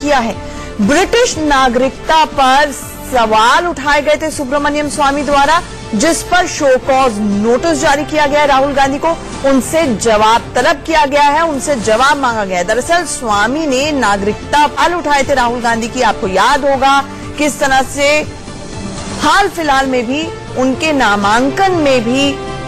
किया है। ब्रिटिश नागरिकता पर सवाल उठाए गए थे सुब्रमण्यम स्वामी द्वारा, जिस पर शो कॉज नोटिस जारी किया गया है राहुल गांधी को। उनसे जवाब तलब किया गया है, उनसे जवाब मांगा गया है। दरअसल स्वामी ने नागरिकता सवाल उठाए थे राहुल गांधी की। आपको याद होगा किस तरह से हाल फिलहाल में भी उनके नामांकन में भी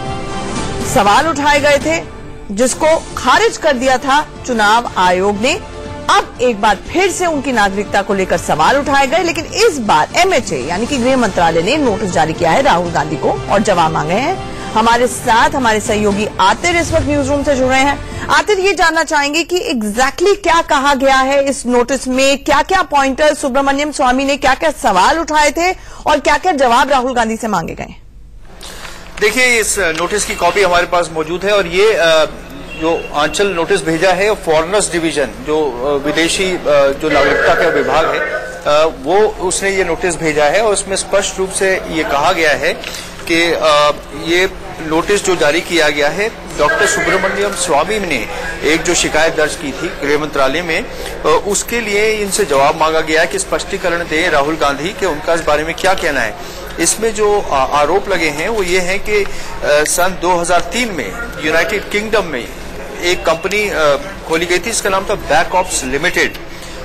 सवाल उठाए गए थे, जिसको खारिज कर दिया था चुनाव आयोग ने। अब एक बार फिर से उनकी नागरिकता को लेकर सवाल उठाए गए, लेकिन इस बार एमएचए यानी कि गृह मंत्रालय ने नोटिस जारी किया है राहुल गांधी को और जवाब मांगे हैं। हमारे साथ हमारे सहयोगी आतिर इस वक्त न्यूज रूम से जुड़ रहे हैं। आतिर, ये जानना चाहेंगे कि एग्जैक्टली क्या कहा गया है इस नोटिस में, क्या क्या पॉइंटर सुब्रमण्यम स्वामी ने क्या क्या सवाल उठाए थे और क्या क्या जवाब राहुल गांधी से मांगे गए। देखिए, इस नोटिस की कॉपी हमारे पास मौजूद है और ये जो आंचल नोटिस भेजा है फॉरेनर्स डिवीजन, जो विदेशी जो नागरिकता का विभाग है, वो उसने ये नोटिस भेजा है और उसमें स्पष्ट रूप से ये कहा गया है कि ये नोटिस जो जारी किया गया है, डॉक्टर सुब्रमण्यम स्वामी ने एक जो शिकायत दर्ज की थी गृह मंत्रालय में, उसके लिए इनसे जवाब मांगा गया है कि स्पष्टीकरण दें राहुल गांधी कि उनका इस बारे में क्या कहना है। इसमें जो आरोप लगे हैं वो ये है कि सन 2003 में यूनाइटेड किंगडम में एक कंपनी खोली गई थी, इसका नाम था बैकऑप्स लिमिटेड,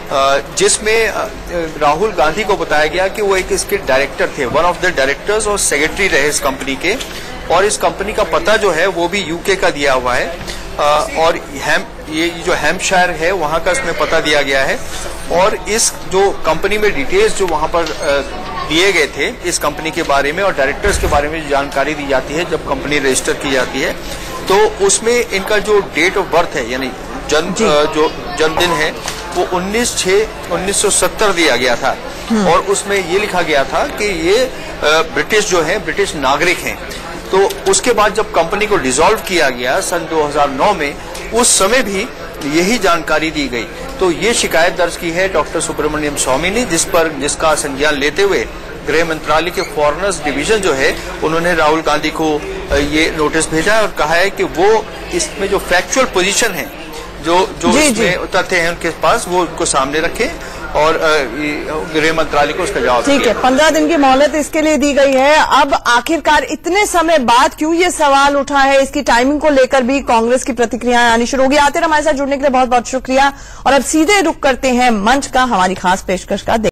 जिसमें राहुल गांधी को बताया गया कि वो एक इसके डायरेक्टर थे, वन ऑफ द डायरेक्टर्स और सेक्रेटरी रहे इस कंपनी के। और इस कंपनी का पता जो है वो भी यूके का दिया हुआ है और ये जो हैम्पशायर है वहां का इसमें पता दिया गया है। और इस जो कंपनी में डिटेल्स जो वहां पर दिए गए थे इस कंपनी के बारे में और डायरेक्टर्स के बारे में जानकारी दी जाती है जब कंपनी रजिस्टर की जाती है, तो उसमें इनका जो डेट ऑफ बर्थ है यानी जो जन्मदिन है वो 19/6/1970 दिया गया था। और उसमें ये लिखा गया था कि ये ब्रिटिश जो है ब्रिटिश नागरिक हैं। तो उसके बाद जब कंपनी को डिसॉल्व किया गया सन 2009 में, उस समय भी यही जानकारी दी गई। तो ये शिकायत दर्ज की है डॉक्टर सुब्रमण्यम स्वामी ने, जिसका संज्ञान लेते हुए गृह मंत्रालय के फॉरेनर्स डिवीजन जो है उन्होंने राहुल गांधी को ये नोटिस भेजा है और कहा है कि वो इसमें जो फैक्चुअल पोजीशन है, जो इसमें तथ्य हैं उनके पास, वो उनको सामने रखें और गृह मंत्रालय को उसका जवाब। ठीक है, 15 दिन की मोहलत इसके लिए दी गई है। अब आखिरकार इतने समय बाद क्यों ये सवाल उठा है, इसकी टाइमिंग को लेकर भी कांग्रेस की प्रतिक्रियाएं आनी शुरू होगी। आते हमारे साथ जुड़ने के लिए बहुत बहुत शुक्रिया। और अब सीधे रुख करते हैं मंच का हमारी खास पेशकश का।